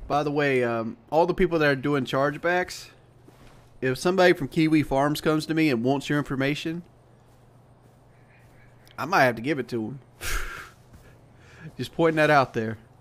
By the way, all the people that are doing chargebacks, if somebody from Kiwi Farms comes to me and wants your information, I might have to give it to them. Just pointing that out there.